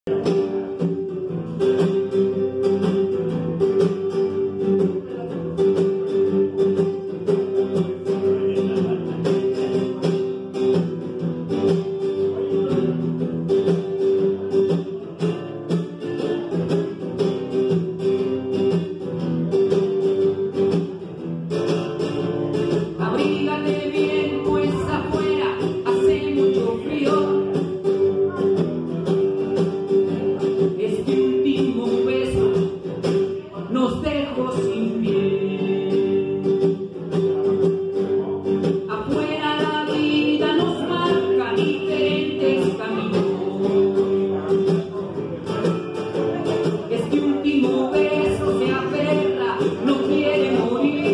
Abrígate bien, pues afuera hace mucho frío. Este último beso nos dejó sin piel. Afuera la vida nos marca diferentes caminos. Este último beso se aferra, no quiere morir.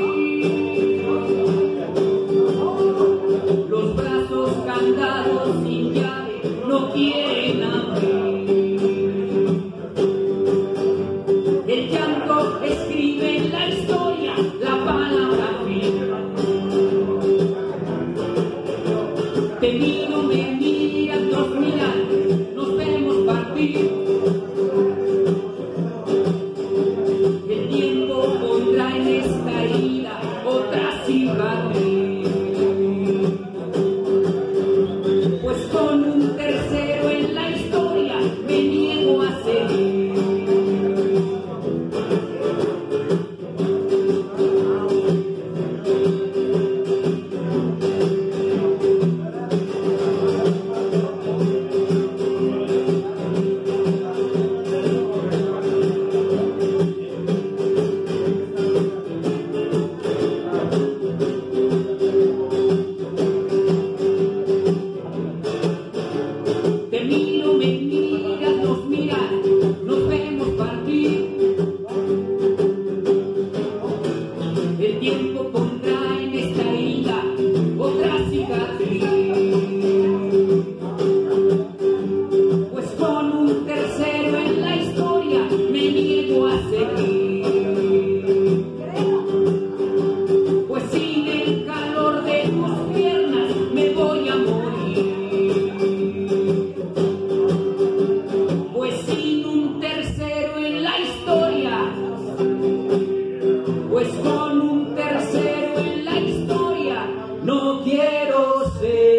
Los brazos candados sin llave no quieren abrir. El llanto escribe en la historia la palabra fin. Te miro, me miras, nos miran, nos vemos partir. El tiempo pondrá en esta herida otra cicatriz. Pues con un tercero en la historia me niego a seguir. Te miro, me miras, nos miran, nos vemos partir. El tiempo pondrá en esta herida otra cicatriz. Pues con un tercero en la historia me niego a seguir. Pues sin el calor de tus piernas me voy a morir. Pues sin un tercero en la historia, pues con un tercero en la historia, no quiero ser.